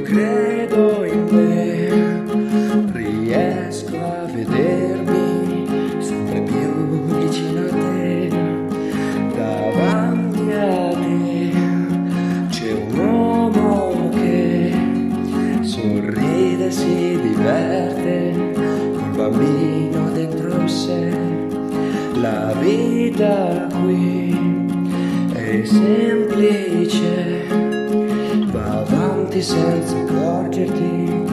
credo in me, riesco a vedermi sempre più vicino a te. Davanti a me c'è un uomo che sorride e si diverte col bambino dentro sé. La vita qui è semplice, va avanti senza accorgerti